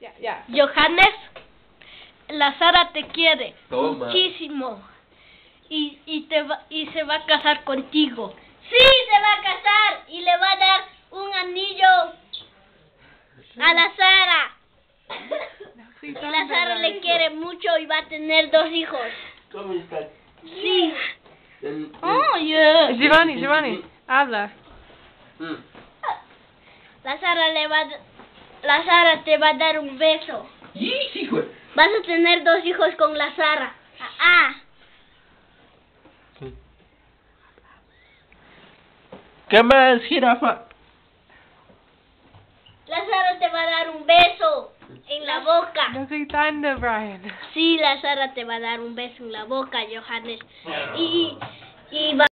Ya. Johannes, la Sara te quiere Toma. muchísimo y se va a casar contigo. Sí, se va a casar y le va a dar un anillo a la Sara. Y la Sara le quiere mucho y va a tener 2 hijos. ¿Cómo estás? Sí. Oh, yeah. Giovanni, habla. La Sara te va a dar un beso. Hijo. Vas a tener 2 hijos con la Sara. ¿Qué más, jirafa? La Sara te va a dar un beso en la boca. No gritando, Brian. Sí, la Sara te va a dar un beso en la boca, Johannes. Y va